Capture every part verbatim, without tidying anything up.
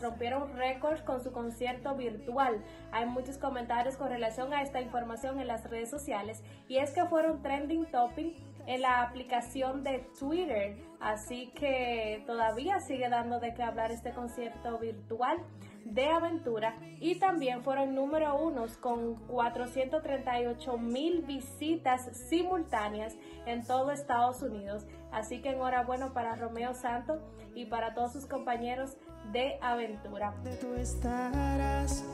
rompieron récords con su concierto virtual. Hay muchos comentarios con relación a esta información en las redes sociales y es que fueron trending topic en la aplicación de Twitter, así que todavía sigue dando de qué hablar este concierto virtual de Aventura y también fueron número unos con cuatrocientos treinta y ocho mil visitas simultáneas en todo Estados Unidos, así que enhorabuena para Romeo Santos y para todos sus compañeros de Aventura. Tú estarás,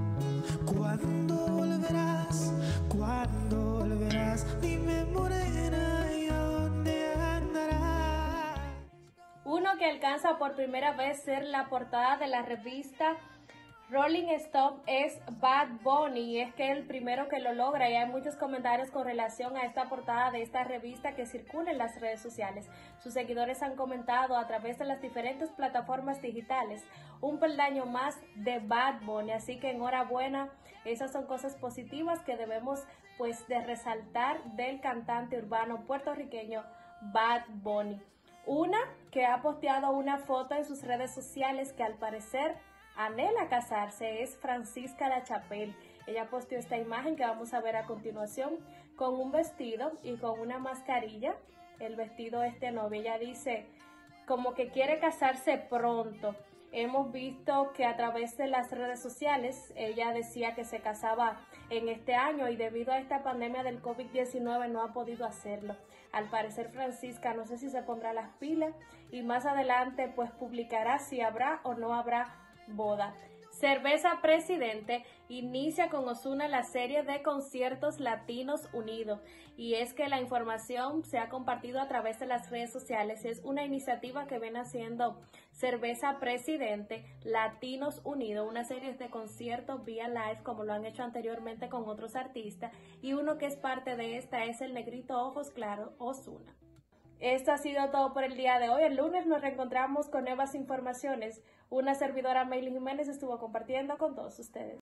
¿cuándo volverás? ¿Cuándo volverás? Dime, morena, ¿y a dónde andarás? Uno que alcanza por primera vez ser la portada de la revista Rolling Stone es Bad Bunny, y es que es el primero que lo logra y hay muchos comentarios con relación a esta portada de esta revista que circula en las redes sociales. Sus seguidores han comentado a través de las diferentes plataformas digitales un peldaño más de Bad Bunny, así que enhorabuena, esas son cosas positivas que debemos pues de resaltar del cantante urbano puertorriqueño Bad Bunny. Una que ha posteado una foto en sus redes sociales que al parecer anhela casarse es Francisca La Chapelle. Ella posteó esta imagen que vamos a ver a continuación con un vestido y con una mascarilla. El vestido este novio. Ella dice como que quiere casarse pronto. Hemos visto que a través de las redes sociales ella decía que se casaba en este año y debido a esta pandemia del COVID diecinueve no ha podido hacerlo. Al parecer Francisca no sé si se pondrá las pilas y más adelante pues publicará si habrá o no habrá boda. Cerveza Presidente inicia con Ozuna la serie de conciertos Latinos Unidos y es que la información se ha compartido a través de las redes sociales. Es una iniciativa que viene haciendo Cerveza Presidente Latinos Unidos, una serie de conciertos vía live como lo han hecho anteriormente con otros artistas y uno que es parte de esta es el negrito ojos claros Ozuna. Esto ha sido todo por el día de hoy. El lunes nos reencontramos con nuevas informaciones. Una servidora, Maylin Jiménez, estuvo compartiendo con todos ustedes.